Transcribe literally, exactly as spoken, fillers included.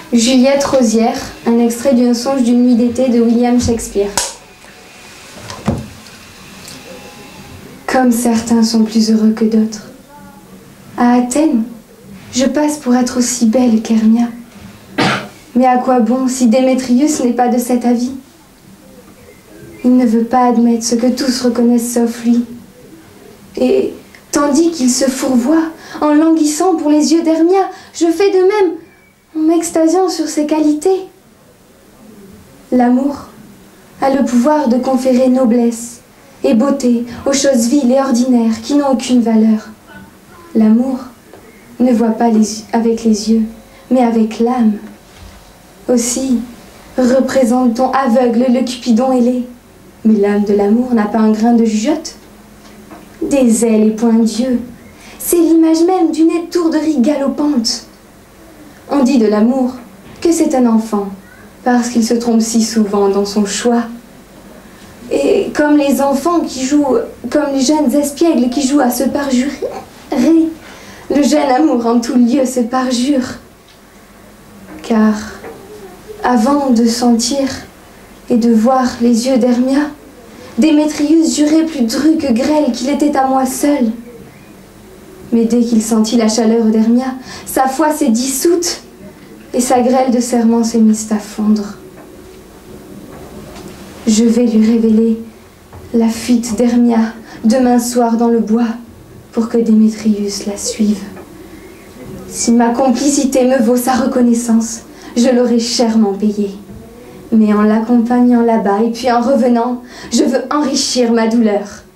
Juliette Rosière, un extrait d'un songe d'une nuit d'été de William Shakespeare. Comme certains sont plus heureux que d'autres. À Athènes, je passe pour être aussi belle qu'Hermia. Mais à quoi bon si Démétrius n'est pas de cet avis? Il ne veut pas admettre ce que tous reconnaissent sauf lui. Et tandis qu'il se fourvoie en languissant pour les yeux d'Hermia, je fais de même en m'extasiant sur ses qualités. L'amour a le pouvoir de conférer noblesse et beauté aux choses viles et ordinaires qui n'ont aucune valeur. L'amour ne voit pas les, avec les yeux, mais avec l'âme. Aussi, représente-t-on aveugle le Cupidon ailé, mais l'âme de l'amour n'a pas un grain de jugeote. Des ailes et point d'yeux, c'est l'image même d'une étourderie galopante. On dit de l'amour que c'est un enfant, parce qu'il se trompe si souvent dans son choix. Et comme les enfants qui jouent, comme les jeunes espiègles qui jouent à se parjurer, le jeune amour en tout lieu se parjure. Car, avant de sentir et de voir les yeux d'Hermia, Démétrius jurait plus dru que grêle qu'il était à moi seul. Mais dès qu'il sentit la chaleur d'Hermia, sa foi s'est dissoute et sa grêle de serment s'est mise à fondre. Je vais lui révéler la fuite d'Hermia demain soir dans le bois pour que Démétrius la suive. Si ma complicité me vaut sa reconnaissance, je l'aurai chèrement payée. Mais en l'accompagnant là-bas et puis en revenant, je veux enrichir ma douleur.